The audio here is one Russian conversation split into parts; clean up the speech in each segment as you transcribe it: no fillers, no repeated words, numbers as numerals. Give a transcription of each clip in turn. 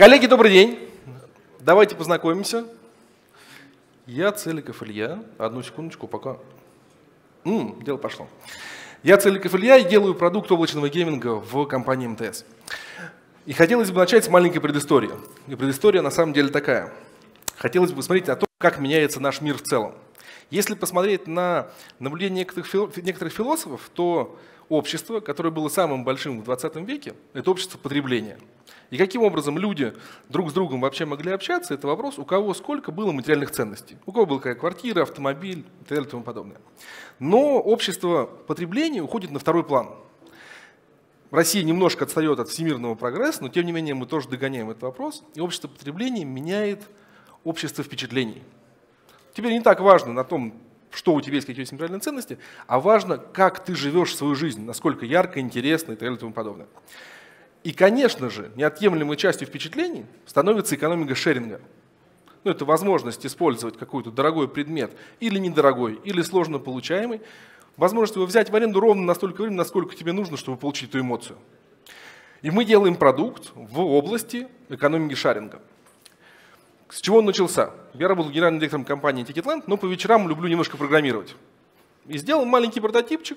Коллеги, добрый день. Давайте познакомимся. Я Целиков Илья. Одну секундочку, пока. Дело пошло. Я Целиков Илья и делаю продукт облачного гейминга в компании МТС. И хотелось бы начать с маленькой предыстории. И предыстория на самом деле такая. Хотелось бы посмотреть на то, как меняется наш мир в целом. Если посмотреть на наблюдение некоторых философов, то общество, которое было самым большим в 20 веке, это общество потребления. И каким образом люди друг с другом вообще могли общаться, это вопрос, у кого сколько было материальных ценностей. У кого была какая квартира, автомобиль и так далее и тому подобное. Но общество потребления уходит на второй план. Россия немножко отстает от всемирного прогресса, но тем не менее мы тоже догоняем этот вопрос. И общество потребления меняет общество впечатлений. Теперь не так важно на том, что у тебя есть, какие есть материальные ценности, а важно, как ты живешь свою жизнь, насколько ярко, интересно и так далее и тому подобное. И, конечно же, неотъемлемой частью впечатлений становится экономика шеринга. Это возможность использовать какой-то дорогой предмет, или недорогой, или сложно получаемый, возможность его взять в аренду ровно настолько времени, насколько тебе нужно, чтобы получить эту эмоцию. И мы делаем продукт в области экономики шеринга. С чего он начался? Я работал генеральным директором компании Ticketland, но по вечерам люблю немножко программировать. И сделал маленький прототипчик,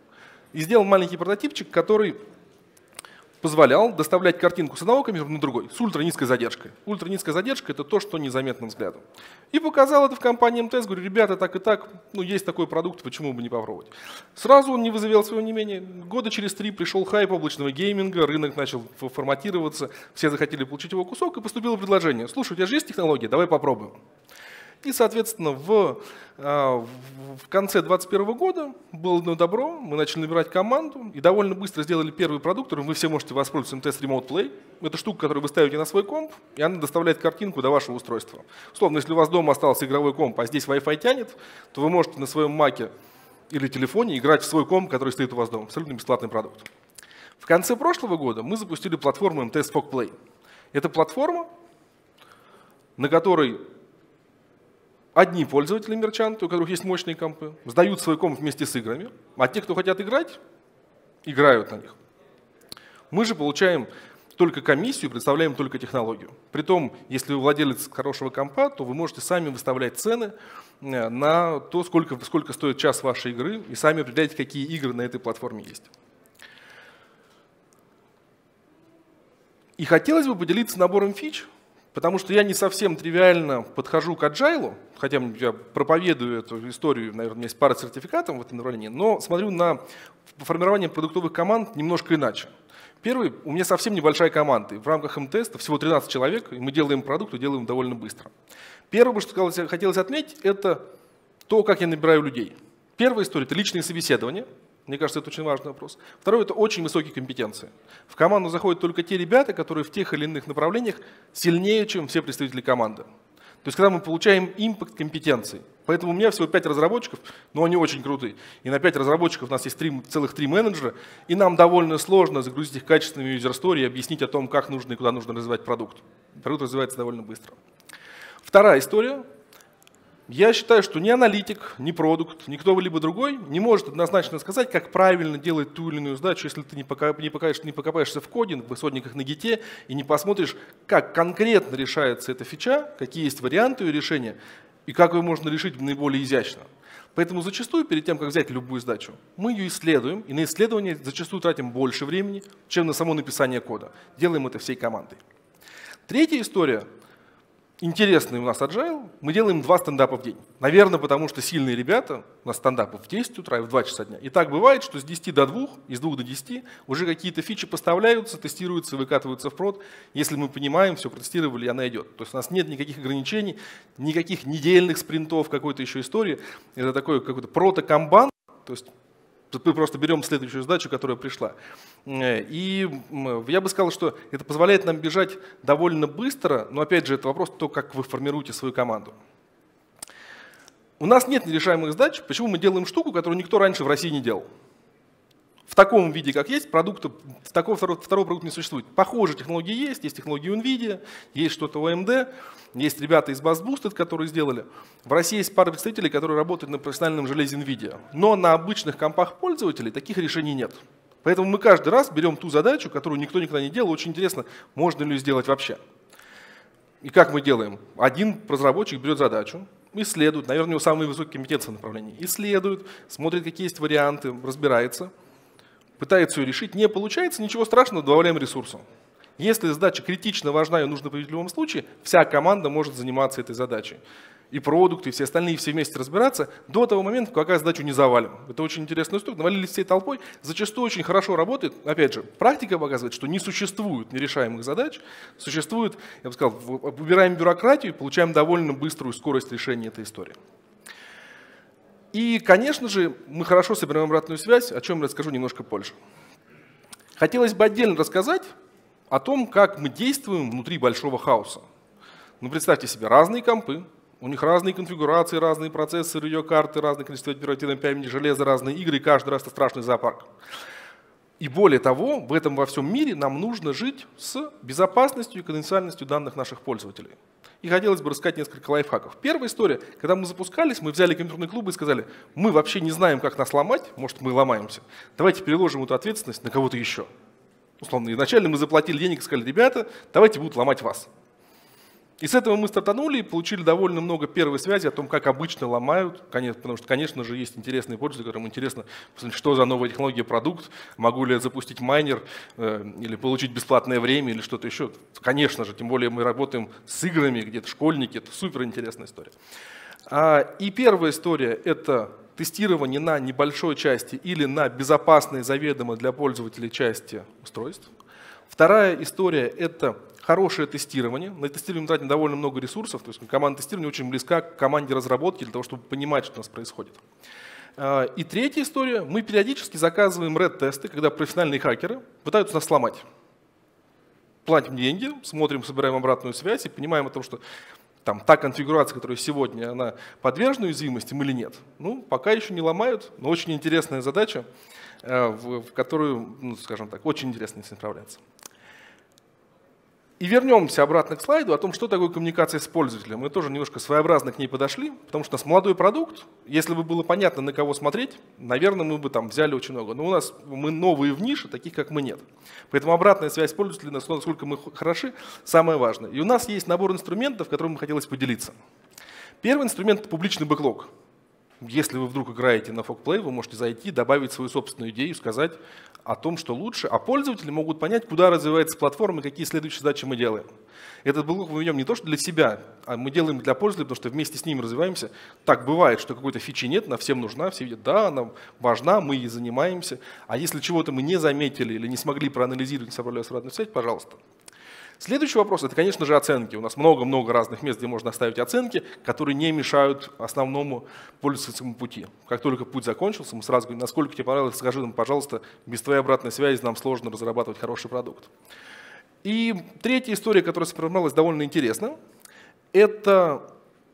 который позволял доставлять картинку с одного компьютера на другой с ультранизкой задержкой. Ультранизкая задержка – это то, что незаметно взгляду. И показал это в компании МТС, говорю, ребята, так и так, есть такой продукт, почему бы не попробовать. Сразу он не вызывал своего внимания. Года через 3 пришел хайп облачного гейминга, рынок начал форматироваться, все захотели получить его кусок, и поступило предложение. Слушай, у тебя же есть технология, давай попробуем. И, соответственно, в конце 2021 года было добро, мы начали набирать команду и довольно быстро сделали первый продукт, которым вы все можете воспользоваться, МТС Remote Play. Это штука, которую вы ставите на свой комп, и она доставляет картинку до вашего устройства. Условно, если у вас дома остался игровой комп, а здесь Wi-Fi тянет, то вы можете на своем маке или телефоне играть в свой комп, который стоит у вас дома. Абсолютно бесплатный продукт. В конце прошлого года мы запустили платформу МТС Fog Play. Это платформа, на которой одни пользователи, мерчанты, у которых есть мощные компы, сдают свой комп вместе с играми, а те, кто хотят играть, играют на них. Мы же получаем только комиссию, представляем только технологию. Притом, если вы владелец хорошего компа, то вы можете сами выставлять цены на то, сколько стоит час вашей игры, и сами определяете, какие игры на этой платформе есть. И хотелось бы поделиться набором фич, потому что я не совсем тривиально подхожу к Agile, хотя я проповедую эту историю, наверное, у меня есть пара сертификатов в этом направлении, но смотрю на формирование продуктовых команд немножко иначе. Первый, у меня совсем небольшая команда, в рамках МТС всего 13 человек, и мы делаем продукт и делаем довольно быстро. Первое, что хотелось отметить, это то, как я набираю людей. Первая история – это личные собеседования. Мне кажется, это очень важный вопрос. Второе – это очень высокие компетенции. В команду заходят только те ребята, которые в тех или иных направлениях сильнее, чем все представители команды. То есть, когда мы получаем импакт компетенций. Поэтому у меня всего 5 разработчиков, но они очень крутые. И на 5 разработчиков у нас есть целых 3 менеджера, и нам довольно сложно загрузить их качественными юзер-стори и объяснить о том, как нужно и куда нужно развивать продукт. Продукт развивается довольно быстро. Вторая история. Я считаю, что ни аналитик, ни продукт, ни кто-либо другой не может однозначно сказать, как правильно делать ту или иную задачу, если ты не покопаешься в коде, в исходниках на гите и не посмотришь, как конкретно решается эта фича, какие есть варианты ее решения и как ее можно решить наиболее изящно. Поэтому зачастую, перед тем, как взять любую задачу, мы ее исследуем, и на исследование зачастую тратим больше времени, чем на само написание кода. Делаем это всей командой. Третья история. Интересный у нас Agile, мы делаем 2 стендапа в день. Наверное, потому что сильные ребята, у нас стендапы в 10 утра и в 2 часа дня. И так бывает, что с 10 до 2, из 2 до 10 уже какие-то фичи поставляются, тестируются, выкатываются в прод. Если мы понимаем, все протестировали, и она идет. То есть у нас нет никаких ограничений, никаких недельных спринтов, какой-то еще истории. Это такой какой-то прото-камбан, то есть мы просто берем следующую задачу, которая пришла. И я бы сказал, что это позволяет нам бежать довольно быстро, но опять же это вопрос то, как вы формируете свою команду. У нас нет нерешаемых задач, почему мы делаем штуку, которую никто раньше в России не делал. В таком виде, как есть, такого второго продукта не существует. Похожие технологии есть технологии у NVIDIA, есть что-то у AMD, есть ребята из BuzzBoosted, которые сделали. В России есть пара представителей, которые работают на профессиональном железе NVIDIA. Но на обычных компах пользователей таких решений нет. Поэтому мы каждый раз берем ту задачу, которую никто никогда не делал. Очень интересно, можно ли ее сделать вообще. И как мы делаем? Один разработчик берет задачу, исследует, наверное, у него самые высокие компетенции в направлении, исследует, смотрит, какие есть варианты, разбирается, пытается ее решить. Не получается, ничего страшного, добавляем ресурсов. Если задача критично важна и нужно победить в любом случае, вся команда может заниматься этой задачей. И продукты, и все остальные, все вместе разбираться до того момента, пока задачу не завалим. Это очень интересная история. Навалились всей толпой, зачастую очень хорошо работает. Опять же, практика показывает, что не существует нерешаемых задач, существует, я бы сказал, убираем бюрократию и получаем довольно быструю скорость решения этой истории. И, конечно же, мы хорошо собираем обратную связь, о чем я расскажу немножко позже. Хотелось бы отдельно рассказать о том, как мы действуем внутри большого хаоса. Ну, представьте себе, разные компы, у них разные конфигурации, разные процессоры, видеокарты, разное количество оперативной памяти, железа, разные игры, и каждый раз это страшный зоопарк. И более того, в этом во всем мире нам нужно жить с безопасностью и конфиденциальностью данных наших пользователей. И хотелось бы рассказать несколько лайфхаков. Первая история, когда мы запускались, мы взяли компьютерный клуб и сказали, мы вообще не знаем, как нас ломать, может, мы ломаемся, давайте переложим эту ответственность на кого-то еще. Условно, изначально мы заплатили денег и сказали, ребята, давайте будут ломать вас. И с этого мы стартанули и получили довольно много первой связи о том, как обычно ломают, потому что, конечно же, есть интересные пользователи, которым интересно, что за новая технология, продукт, могу ли я запустить майнер или получить бесплатное время или что-то еще. Конечно же, тем более мы работаем с играми, где-то школьники, это суперинтересная история. И первая история – это тестирование на небольшой части или на безопасной заведомо для пользователей части устройств. Вторая история – это хорошее тестирование. На тестирование мы тратим довольно много ресурсов, то есть команда тестирования очень близка к команде разработки для того, чтобы понимать, что у нас происходит. И третья история – мы периодически заказываем red-тесты, когда профессиональные хакеры пытаются нас сломать. Платим деньги, смотрим, собираем обратную связь и понимаем о том, что там, та конфигурация, которая сегодня, она подвержена уязвимостям или нет. Ну, пока еще не ломают, но очень интересная задача, в которую, ну, скажем так, очень интересно с ней справляться. И вернемся обратно к слайду о том, что такое коммуникация с пользователем. Мы тоже немножко своеобразно к ней подошли, потому что у нас молодой продукт. Если бы было понятно, на кого смотреть, наверное, мы бы там взяли очень много. Но у нас мы новые в нише, таких как мы нет. Поэтому обратная связь пользователя, насколько мы хороши, самое важное. И у нас есть набор инструментов, которыми хотелось поделиться. Первый инструмент – это публичный бэклог. Если вы вдруг играете на Fogplay, вы можете зайти, добавить свою собственную идею, сказать о том, что лучше, а пользователи могут понять, куда развивается платформа и какие следующие задачи мы делаем. Этот бэклог мы ведем не то, что для себя, а мы делаем для пользователей, потому что вместе с ними развиваемся. Так бывает, что какой-то фичи нет, она всем нужна, все видят, да, она важна, мы ей занимаемся. А если чего-то мы не заметили или не смогли проанализировать, не собрали обратную связь, пожалуйста. Следующий вопрос – это, конечно же, оценки. У нас много-много разных мест, где можно оставить оценки, которые не мешают основному пользовательскому пути. Как только путь закончился, мы сразу говорим, насколько тебе понравилось, скажи нам, пожалуйста, без твоей обратной связи нам сложно разрабатывать хороший продукт. И третья история, которая сформировалась довольно интересно, это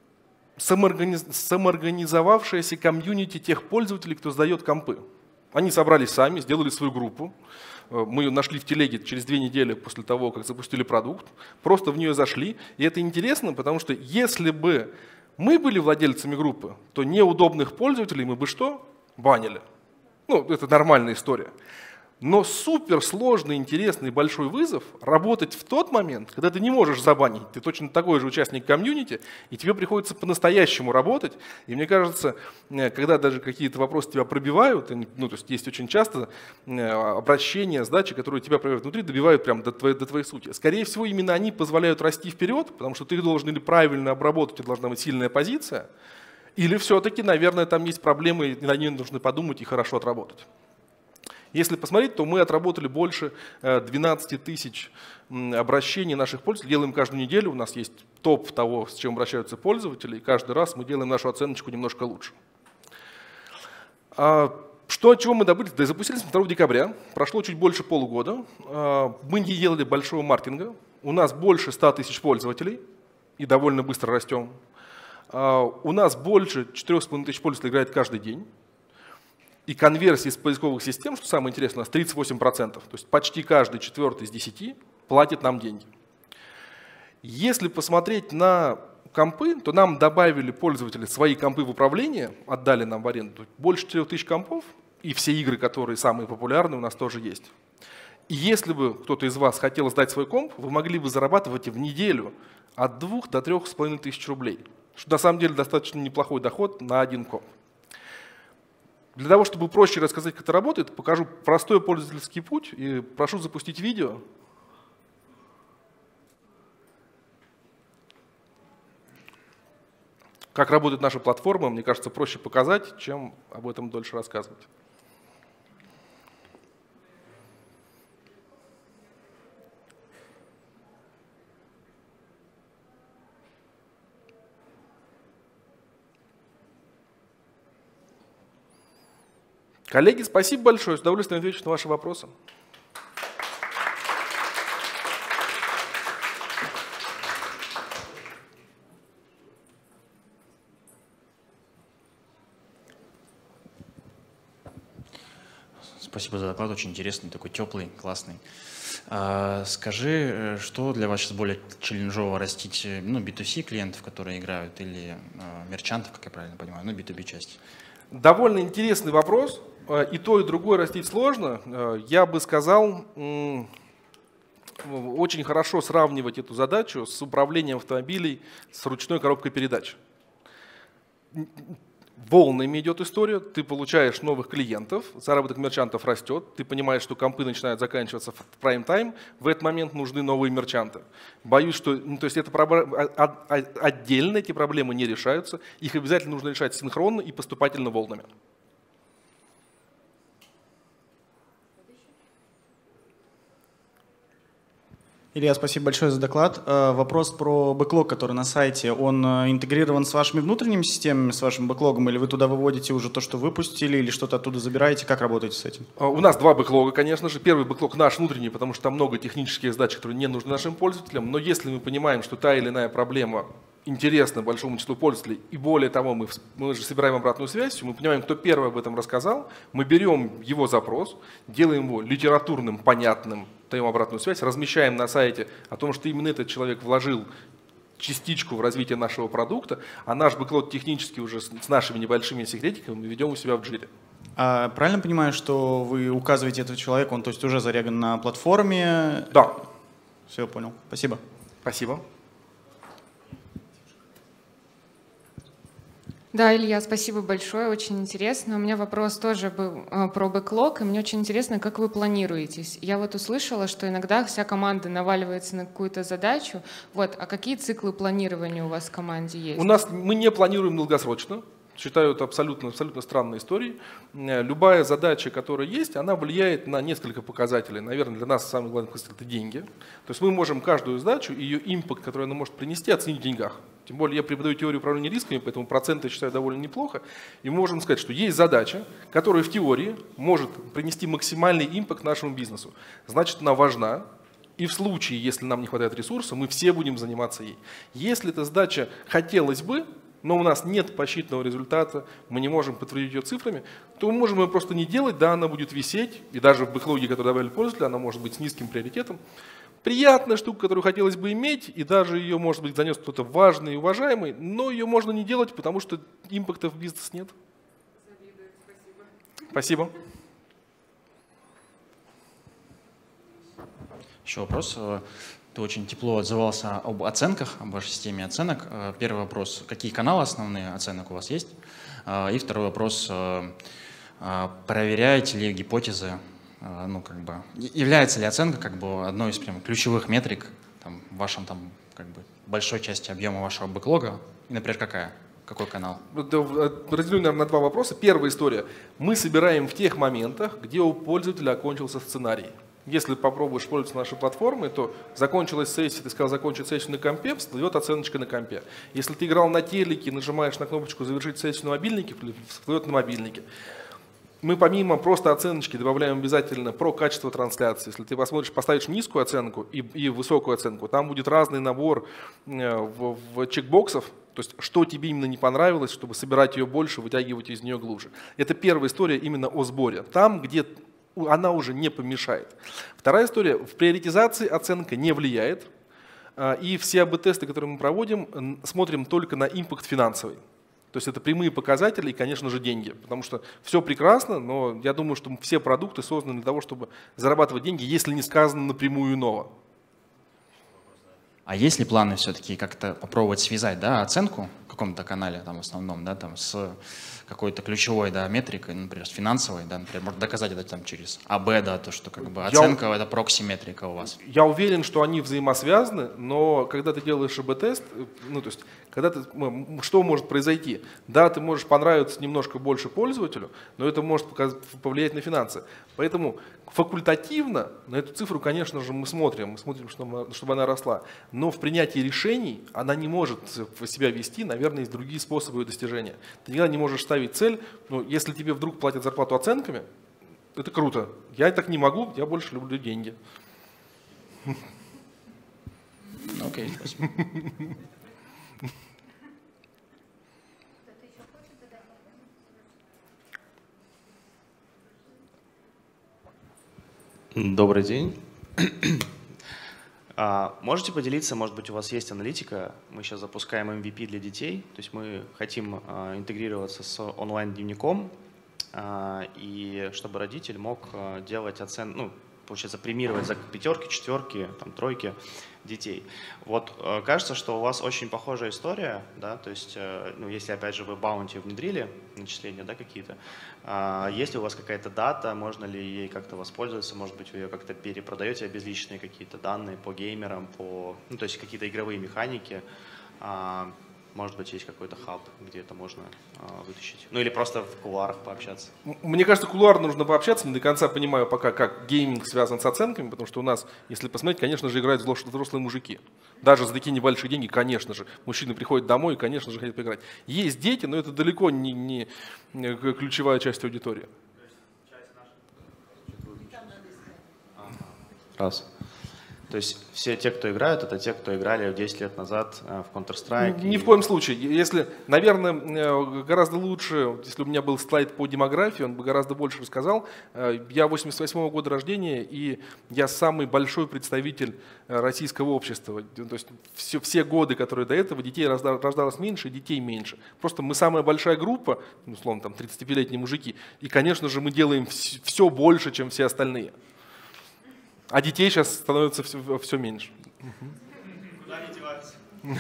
самоорганизовавшаяся комьюнити тех пользователей, кто сдает компы. Они собрались сами, сделали свою группу. Мы ее нашли в телеге через 2 недели после того, как запустили продукт. Просто в нее зашли. И это интересно, потому что если бы мы были владельцами группы, то неудобных пользователей мы бы что? Банили. Ну, это нормальная история. Но суперсложный, интересный, большой вызов работать в тот момент, когда ты не можешь забанить. Ты точно такой же участник комьюнити, и тебе приходится по-настоящему работать. И мне кажется, когда даже какие-то вопросы тебя пробивают, ну, то есть очень часто обращения, сдачи, которые тебя пробивают внутри, добивают прямо до твоей сути. Скорее всего, именно они позволяют расти вперед, потому что ты должен или правильно обработать, и должна быть сильная позиция, или все-таки, наверное, там есть проблемы, и на ней нужно подумать и хорошо отработать. Если посмотреть, то мы отработали больше 12 тысяч обращений наших пользователей, делаем каждую неделю, у нас есть топ того, с чем обращаются пользователи, и каждый раз мы делаем нашу оценочку немножко лучше. Чего мы добыли? Да, запустились 2 декабря, прошло чуть больше полугода, мы не делали большого маркетинга, у нас больше 100 тысяч пользователей и довольно быстро растем. У нас больше 4,5 тысяч пользователей играет каждый день. И конверсия из поисковых систем, что самое интересное, у нас 38%. То есть почти каждый 4 из 10 платит нам деньги. Если посмотреть на компы, то нам добавили пользователи свои компы в управление, отдали нам в аренду больше 4000 компов, и все игры, которые самые популярные, у нас тоже есть. И если бы кто-то из вас хотел сдать свой комп, вы могли бы зарабатывать в неделю от 2 до 3,5 тысяч рублей. Что на самом деле достаточно неплохой доход на один комп. Для того, чтобы проще рассказать, как это работает, покажу простой пользовательский путь и прошу запустить видео. Как работает наша платформа, мне кажется, проще показать, чем об этом дольше рассказывать. Коллеги, спасибо большое, с удовольствием отвечу на ваши вопросы. Спасибо за доклад, очень интересный, такой теплый, классный. Скажи, что для вас сейчас более челленджово растить, B2C клиентов, которые играют, или мерчантов, как я правильно понимаю, B2B часть? Довольно интересный вопрос. И то, и другое растить сложно. Я бы сказал, очень хорошо сравнивать эту задачу с управлением автомобилей с ручной коробкой передач. Волнами идет история, ты получаешь новых клиентов, заработок мерчантов растет, ты понимаешь, что компы начинают заканчиваться в прайм-тайм, в этот момент нужны новые мерчанты. Боюсь, что то есть это отдельно эти проблемы не решаются, их обязательно нужно решать синхронно и поступательно волнами. Илья, спасибо большое за доклад. Вопрос про бэклог, который на сайте. Он интегрирован с вашими внутренними системами, с вашим бэклогом, или вы туда выводите уже то, что выпустили, или что-то оттуда забираете? Как работаете с этим? У нас два бэклога, конечно же. Первый бэклог наш внутренний, потому что там много технических задач, которые не нужны нашим пользователям. Но если мы понимаем, что та или иная проблема интересна большому числу пользователей, и более того, мы же собираем обратную связь, мы понимаем, кто первый об этом рассказал, мы берем его запрос, делаем его литературным, понятным, даем обратную связь, размещаем на сайте о том, что именно этот человек вложил частичку в развитие нашего продукта, а наш бэклог технически уже с нашими небольшими секретиками мы ведем у себя в Jira. А правильно понимаю, что вы указываете этого человека, он то есть уже зареган на платформе? Да. Все, понял. Спасибо. Спасибо. Да, Илья, спасибо большое, очень интересно. У меня вопрос тоже был про бэклог, и мне очень интересно, как вы планируетесь. Я вот услышала, что иногда вся команда наваливается на какую-то задачу. Вот, а какие циклы планирования у вас в команде есть? Мы не планируем долгосрочно. Считаю это абсолютно странной историей. Любая задача, которая есть, она влияет на несколько показателей. Наверное, для нас самый главный показатель – это деньги. То есть мы можем каждую задачу, ее импакт, который она может принести, оценить в деньгах. Тем более я преподаю теорию управления рисками, поэтому проценты считаю довольно неплохо. И мы можем сказать, что есть задача, которая в теории может принести максимальный импакт нашему бизнесу. Значит, она важна. И в случае, если нам не хватает ресурса, мы все будем заниматься ей. Если эта задача хотелось бы, но у нас нет посчитанного результата, мы не можем подтвердить ее цифрами, то мы можем ее просто не делать, да, она будет висеть, и даже в бэклоге, который добавили пользователи, она может быть с низким приоритетом. Приятная штука, которую хотелось бы иметь, и даже ее, может быть, занес кто-то важный и уважаемый, но ее можно не делать, потому что импакта в бизнес нет. Спасибо. Еще вопрос. Ты очень тепло отзывался об оценках, об вашей системе оценок. Первый вопрос. Какие каналы основные оценок у вас есть? И второй вопрос. Проверяете ли гипотезы? Является ли оценка одной из прям ключевых метрик в вашем большой части объема вашего бэклога? И, например, какая? Какой канал? Разделю, наверное, на два вопроса. Первая история. Мы собираем в тех моментах, где у пользователя окончился сценарий. Если попробуешь пользоваться нашей платформой, то закончилась сессия, ты сказал закончить сессию на компе, всплывет оценочка на компе. Если ты играл на телеке, нажимаешь на кнопочку «Завершить сессию на мобильнике», всплывет на мобильнике. Мы помимо просто оценочки добавляем обязательно про качество трансляции. Если ты поставишь низкую оценку и высокую оценку, там будет разный набор в чекбоксов, то есть что тебе именно не понравилось, чтобы собирать ее больше, вытягивать из нее глубже. Это первая история именно о сборе. Там, где она уже не помешает. Вторая история. В приоритизации оценка не влияет. И все АБ-тесты, которые мы проводим, смотрим только на импакт финансовый. То есть это прямые показатели и, конечно же, деньги. Потому что все прекрасно, но я думаю, что все продукты созданы для того, чтобы зарабатывать деньги, если не сказано напрямую иного. А есть ли планы все-таки как-то попробовать связать, да, оценку в каком-то канале, там, в основном, да, там, с какой-то ключевой, да, метрикой, например, с финансовой, да, например, можно доказать это там через АБ, да, то, что как бы оценка — это прокси-метрика у вас? Я уверен, что они взаимосвязаны, но когда ты делаешь АБ-тест, ну, то есть, когда ты, что может произойти? Да, ты можешь понравиться немножко больше пользователю, но это может повлиять на финансы. Поэтому факультативно на эту цифру, конечно же, мы смотрим, чтобы она росла. Но в принятии решений она не может себя вести, наверное, есть другие способы ее достижения. Ты никогда не можешь ставить цель, ну, если тебе вдруг платят зарплату оценками, это круто. Я так не могу, я больше люблю деньги. Окей, спасибо. Добрый день. Можете поделиться, может быть, у вас есть аналитика? Мы сейчас запускаем MVP для детей, то есть мы хотим интегрироваться с онлайн-дневником, и чтобы родитель мог делать оценку, ну, получается, премировать за пятерки, четверки, там, тройки детей. Вот кажется, что у вас очень похожая история, да, то есть, ну, если опять же вы баунти внедрили, начисления, да, какие-то, есть ли у вас какая-то дата, можно ли ей как-то воспользоваться, может быть, вы ее как-то перепродаете, обезличенные какие-то данные по геймерам, по, ну, то есть какие-то игровые механики, может быть, есть какой-то хаб, где это можно вытащить. Ну или просто в кулуарах пообщаться. Мне кажется, кулуарно нужно пообщаться. Не до конца понимаю пока, как гейминг связан с оценками, потому что у нас, если посмотреть, конечно же, играют взрослые мужики. Даже за такие небольшие деньги, конечно же. Мужчины приходят домой и, конечно же, хотят поиграть. Есть дети, но это далеко не ключевая часть аудитории. Раз. То есть все те, кто играют, это те, кто играли 10 лет назад в Counter-Strike? Ни в коем случае. Если, наверное, гораздо лучше, если у меня был слайд по демографии, он бы гораздо больше рассказал. Я 88-го года рождения, и я самый большой представитель российского общества. То есть все годы, которые до этого, детей рождалось меньше, детей меньше. Просто мы самая большая группа, условно, там 35-летние мужики, и, конечно же, мы делаем все больше, чем все остальные. А детей сейчас становится все меньше. Куда они деваются?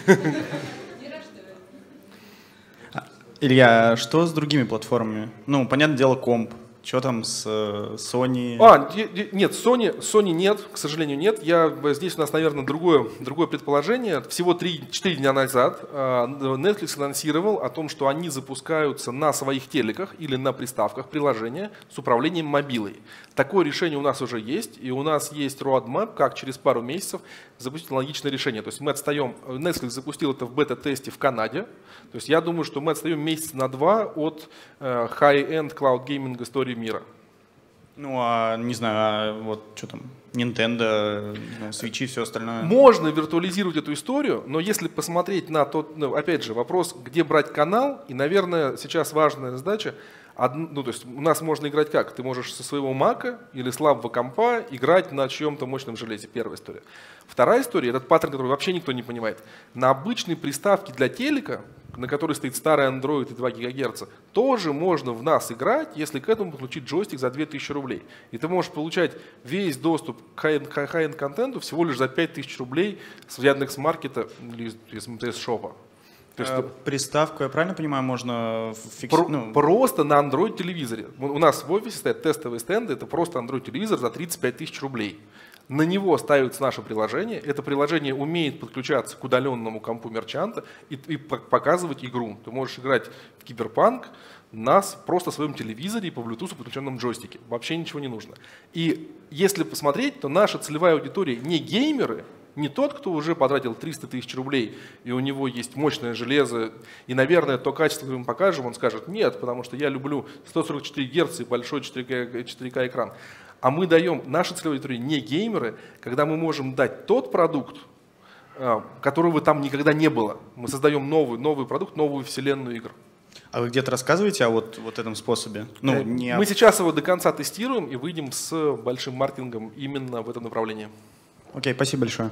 Илья, что с другими платформами? Ну, понятное дело, комп. Что там с Sony? Нет, Sony нет, к сожалению, нет. Здесь у нас, наверное, другое предположение. Всего 3-4 дня назад Netflix анонсировал о том, что они запускаются на своих телеках или на приставках приложения с управлением мобилой. Такое решение у нас уже есть, и у нас есть roadmap, как через пару месяцев запустить аналогичное решение. То есть мы отстаем, Netflix запустил это в бета-тесте в Канаде. То есть я думаю, что мы отстаем месяц на 2 от high-end cloud gaming истории мира. Ну, не знаю, вот что там, Nintendo, Switch и все остальное. Можно виртуализировать эту историю, но если посмотреть на тот, опять же, вопрос, где брать канал, и, наверное, сейчас важная задача, ну, то есть у нас можно играть как? Ты можешь со своего Мака или слабого компа играть на чьем-то мощном железе. Первая история. Вторая история, этот паттерн, который вообще никто не понимает. На обычной приставке для телека, на которой стоит старый Android и 2 ГГц, тоже можно в нас играть, если к этому подключить джойстик за 2000 рублей. И ты можешь получать весь доступ к high-end контенту всего лишь за 5000 рублей с Яндекс.Маркета или из МТС-шопа. Приставку, я правильно понимаю, можно фиксировать? Просто на Android-телевизоре. У нас в офисе стоят тестовые стенды, это просто Android-телевизор за 35 тысяч рублей. На него ставится наше приложение. Это приложение умеет подключаться к удаленному компу мерчанта и показывать игру. Ты можешь играть в Киберпанк на просто своем телевизоре и по Bluetooth подключенном джойстике. Вообще ничего не нужно. И если посмотреть, то наша целевая аудитория не геймеры, не тот, кто уже потратил 300 тысяч рублей, и у него есть мощное железо, и, наверное, то качество, которое мы покажем, он скажет нет, потому что я люблю 144 Гц и большой 4К экран. А мы даем, наша целевая аудитория не геймеры, когда мы можем дать тот продукт, которого там никогда не было. Мы создаем новый продукт, новую вселенную игр. А вы где-то рассказываете о вот этом способе? Ну, Мы сейчас его до конца тестируем и выйдем с большим маркетингом именно в этом направлении. Окей, спасибо большое.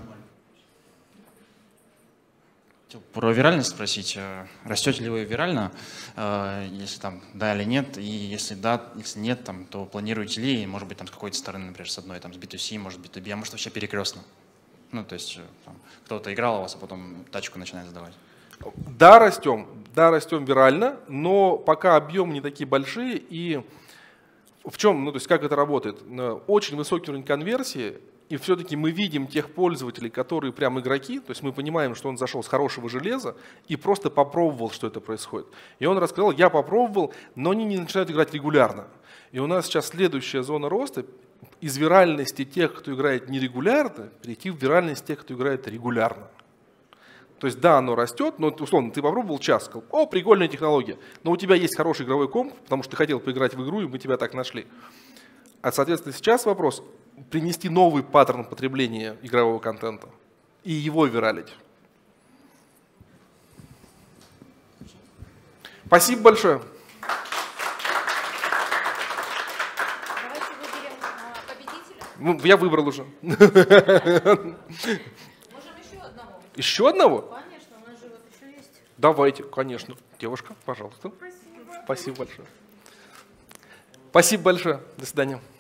Про виральность спросить. Растете ли вы вирально, если там да или нет? И если да, если нет, там, то планируете ли, может быть, там, с какой-то стороны, например, с одной, там, с B2C, может, B2B, а может, вообще перекрестно? Ну, то есть кто-то играл у вас, а потом тачку начинает сдавать. Да, растем вирально, но пока объемы не такие большие. И в чем, ну, то есть как это работает? Очень высокий уровень конверсии, и все-таки мы видим тех пользователей, которые прям игроки, то есть мы понимаем, что он зашел с хорошего железа и просто попробовал, что это происходит. И он рассказал, я попробовал, но они не начинают играть регулярно. И у нас сейчас следующая зона роста из виральности тех, кто играет нерегулярно, перейти в виральность тех, кто играет регулярно. То есть да, оно растет, но условно ты попробовал час, сказал, о, прикольная технология, но у тебя есть хороший игровой комп, потому что ты хотел поиграть в игру, и мы тебя так нашли. А соответственно сейчас вопрос принести новый паттерн потребления игрового контента и его виралить. Спасибо большое. Давайте выберем победителя. Ну, я выбрал уже. Можем еще одного. Еще одного? Конечно, у нас же вот еще есть. Давайте, конечно. Девушка, пожалуйста. Спасибо. Спасибо большое. Спасибо большое. До свидания.